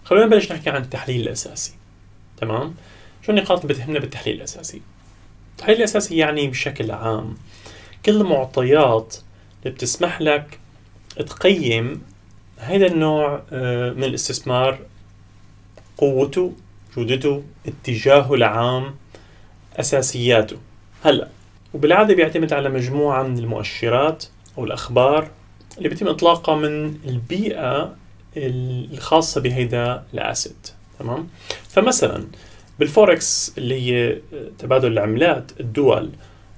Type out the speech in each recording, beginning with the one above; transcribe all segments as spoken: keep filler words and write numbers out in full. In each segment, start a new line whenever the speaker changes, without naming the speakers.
خلونا نبلش نحكي عن التحليل الأساسي. تمام؟ شو النقاط اللي بتهمنا بالتحليل الأساسي؟ التحليل الأساسي يعني بشكل عام كل المعطيات اللي بتسمح لك تقيم هذا النوع من الاستثمار، قوته، جودته، اتجاهه العام، أساسياته. هلأ وبالعادة بيعتمد على مجموعة من المؤشرات أو الأخبار اللي بيتم إطلاقها من البيئة الخاصة بهيدا الأسيت. تمام؟ فمثلا بالفوركس اللي هي تبادل العملات الدول،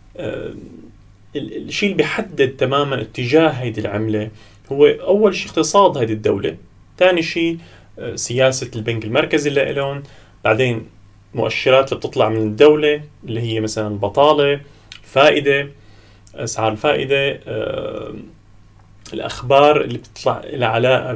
الشيء اللي بيحدد تماما اتجاه هيدي العملة هو أول شيء اقتصاد هيدي الدولة، ثاني شيء سياسة البنك المركزي اللي لهم، بعدين مؤشرات اللي بتطلع من الدولة اللي هي مثلا بطالة، فائدة، أسعار الفائدة، آه، الأخبار اللي بتطلع لها علاقة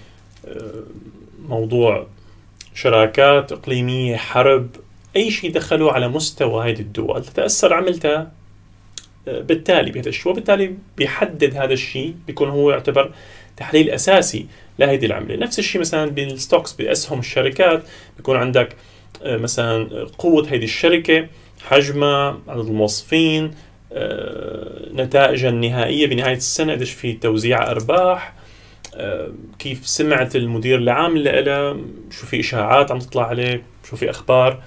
بموضوع شراكات إقليمية، حرب، أي شيء دخلوا على مستوى هذه الدول تتأثر عملتها بالتالي بهذا الشيء، وبالتالي بيحدد هذا الشيء، بيكون هو يعتبر تحليل أساسي لهذه العملة. نفس الشيء مثلا بالستوكس، بأسهم الشركات، بيكون عندك مثلا قوة هذه الشركة، حجمها، عدد الموظفين، نتائجها النهائية بنهاية السنة، قديش في توزيع أرباح، كيف سمعة المدير العام اللي لها، شو في إشاعات عم تطلع عليه، شو في أخبار،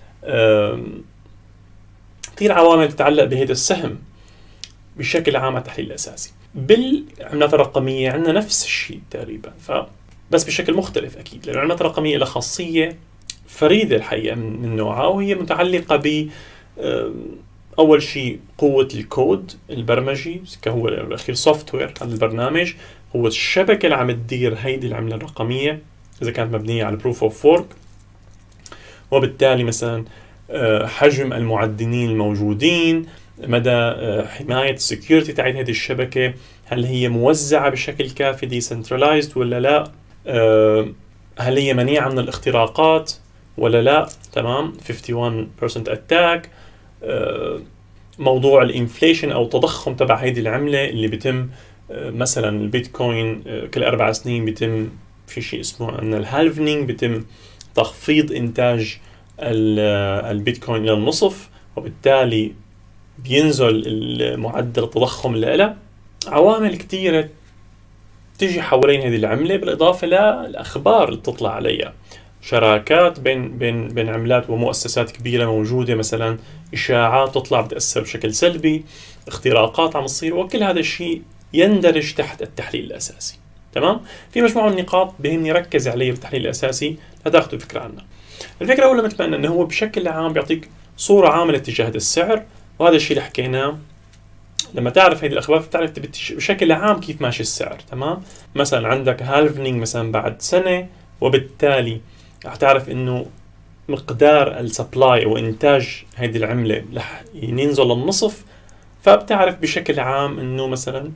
كثير عوامل تتعلق بهذا السهم بشكل عام على التحليل الأساسي. بالعملات الرقمية عندنا نفس الشيء تقريبا، فبس بشكل مختلف أكيد، لأن العملات الرقمية لها خاصية فريدة الحقيقة من نوعها، وهي متعلقة ب أول شيء قوة الكود البرمجي كهو الأخير سوفت وير هذا البرنامج، قوة الشبكة اللي عم تدير هيدي العملة الرقمية إذا كانت مبنية على proof of work، وبالتالي مثلا حجم المعدنين الموجودين، مدى حماية السكيورتي تاعت هذه الشبكة، هل هي موزعة بشكل كافي decentralized ولا لا، هل هي منيعة من الاختراقات ولا لا. تمام؟ واحد وخمسين بالمئة اتاك، موضوع الانفليشن او التضخم تبع هذه العملة اللي بيتم مثلا البيتكوين كل اربع سنين بيتم في شيء اسمه ان الهالفنينج، بيتم تخفيض انتاج البيتكوين الى النصف، وبالتالي بينزل معدل التضخم اللي له. عوامل كثيرة تجي حوالين هذه العملة، بالإضافة للأخبار اللي بتطلع عليها، شراكات بين بين بين عملات ومؤسسات كبيرة موجودة، مثلا إشاعات تطلع بتأثر بشكل سلبي، اختراقات عم تصير، وكل هذا الشيء يندرج تحت التحليل الأساسي. تمام؟ في مجموعة من النقاط بهمني ركز عليها بالتحليل الأساسي لتاخذوا فكرة عنها. الفكرة الأولى مثل ما قلنا إنه هو بشكل عام بيعطيك صورة عامة اتجاه السعر، وهذا الشيء اللي حكيناه. لما تعرف هذه الأخبار بتعرف بشكل عام كيف ماشي السعر. تمام؟ مثلا عندك هالفنينج مثلا بعد سنة، وبالتالي رح تعرف إنه مقدار السبلاي أو إنتاج هذه العملة رح ينزل للنصف، فبتعرف بشكل عام إنه مثلا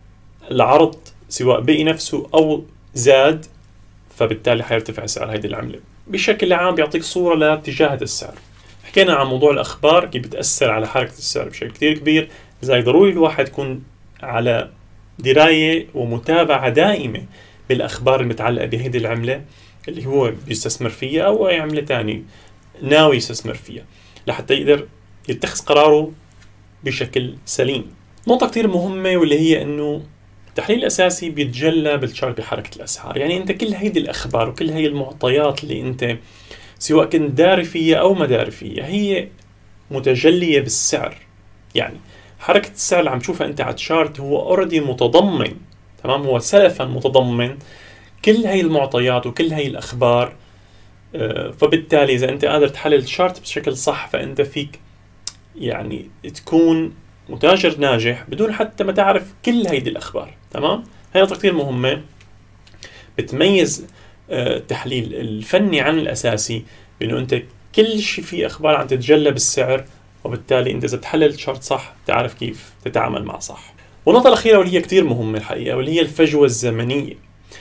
العرض سواء بقي نفسه أو زاد، فبالتالي حيرتفع سعر هذه العملة. بشكل عام بيعطيك صورة لاتجاه السعر. حكينا عن موضوع الأخبار كيف بتأثر على حركة السعر بشكل كتير كبير، لذلك ضروري الواحد يكون على دراية ومتابعة دائمة بالأخبار المتعلقة بهذه العملة اللي هو بيستثمر فيها أو أي عملة تانية ناوي يستثمر فيها، لحتى يقدر يتخذ قراره بشكل سليم. نقطة كتير مهمة واللي هي إنه التحليل الأساسي بيتجلى بالشارت بحركة الأسعار. يعني أنت كل هيدي الأخبار وكل هي المعطيات اللي أنت سواء كنت داري فيها أو ما داري فيها هي متجلية بالسعر. يعني حركة السعر اللي عم تشوفها أنت على الشارت هو أوريدي متضمن، تمام، هو سلفا متضمن كل هاي المعطيات وكل هاي الأخبار. فبالتالي إذا أنت قادر تحلل الشارت بشكل صح فأنت فيك يعني تكون متاجر ناجح بدون حتى ما تعرف كل هيدي الأخبار. تمام؟ هاي نقطة كتير مهمة بتميز التحليل الفني عن الأساسي، بأنه أنت كل شيء فيه أخبار عم تتجلى بالسعر، وبالتالي أنت إذا تحلل الشارت صح تعرف كيف تتعامل معه صح. والنقطة الأخيرة واللي هي كتير مهمة الحقيقة واللي هي الفجوة الزمنية.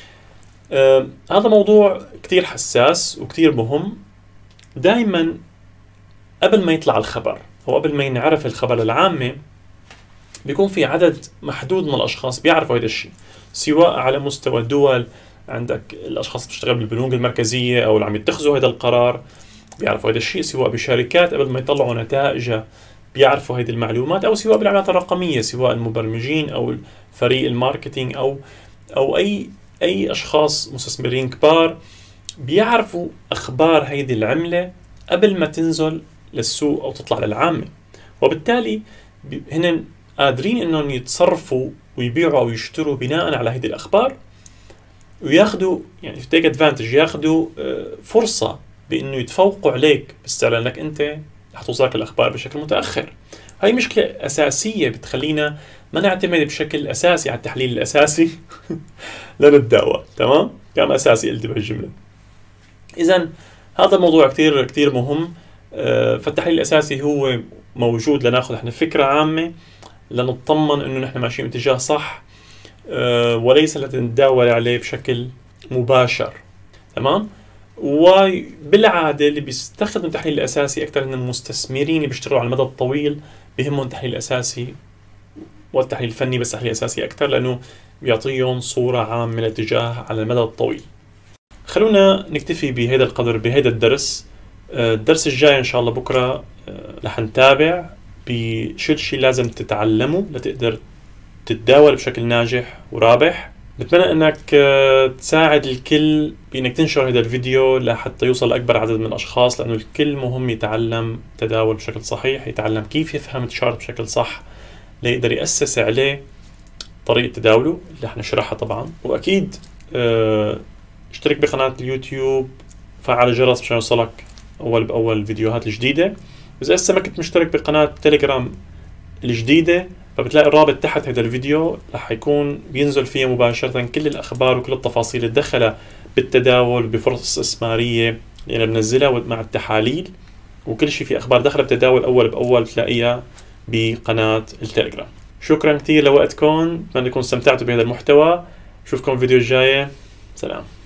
آه هذا موضوع كتير حساس وكتير مهم. دائما قبل ما يطلع الخبر أو قبل ما ينعرف الخبر العامة بيكون في عدد محدود من الأشخاص بيعرفوا هذا الشيء، سواء على مستوى دول عندك الاشخاص اللي بتشتغل بالبنوك المركزيه او اللي عم يتخذوا هذا القرار بيعرفوا هذا الشيء، سواء بشركات قبل ما يطلعوا نتائجها بيعرفوا هذه المعلومات، او سواء بالعملات الرقميه، سواء المبرمجين او فريق الماركتينج او او اي اي اشخاص مستثمرين كبار بيعرفوا اخبار هذه العمله قبل ما تنزل للسوق او تطلع للعامه، وبالتالي هن قادرين انهم يتصرفوا ويبيعوا او يشتروا بناء على هذه الاخبار، وياخذوا يعني تيك ادفانتج، ياخذوا فرصه بانه يتفوقوا عليك باستعلان انك انت رح توصلك الاخبار بشكل متاخر. هاي مشكله اساسيه بتخلينا ما نعتمد بشكل اساسي على التحليل الاساسي لنتداول. تمام؟ كلام اساسي قلت بهالجمله. اذا هذا الموضوع كثير كثير مهم. فالتحليل الاساسي هو موجود لناخذ احنا فكره عامه، لنطمن انه نحن ماشيين باتجاه صح، وليس لنتداول عليه بشكل مباشر. تمام؟ وبالعاده اللي بيستخدم التحليل الاساسي اكثر من المستثمرين اللي بيشتغلوا على المدى الطويل بيهمهم التحليل الاساسي والتحليل الفني، بس التحليل الاساسي اكثر لانه بيعطيهم صوره عامه للاتجاه على المدى الطويل. خلونا نكتفي بهذا القدر بهذا الدرس. الدرس الجاي ان شاء الله بكره رح نتابع بشو الشيء لازم تتعلمه لتقدر تتداول بشكل ناجح ورابح. بتمنى انك تساعد الكل بانك تنشر هذا الفيديو لحتى يوصل لاكبر عدد من الاشخاص، لانه الكل مهم يتعلم تداول بشكل صحيح، يتعلم كيف يفهم الشارت بشكل صح ليقدر يأسس عليه طريقة تداوله اللي احنا نشرحها طبعا. واكيد اه اشترك بقناة اليوتيوب، فعل الجرس مشان يوصلك اول باول الفيديوهات الجديدة. واذا لسه ما كنت مشترك بقناة تيليجرام الجديدة فبتلاقي الرابط تحت هذا الفيديو، رح يكون بينزل فيها مباشرة كل الأخبار وكل التفاصيل الدخلة بالتداول بفرص استثمارية اللي يعني بنزلها مع التحاليل، وكل شيء في أخبار دخلة بالتداول أول بأول تلاقيها بقناة التليجرام. شكرا كثير لوقتكم، أتمنى تكونوا استمتعتوا بهذا المحتوى. نشوفكم الفيديو الجاي. سلام.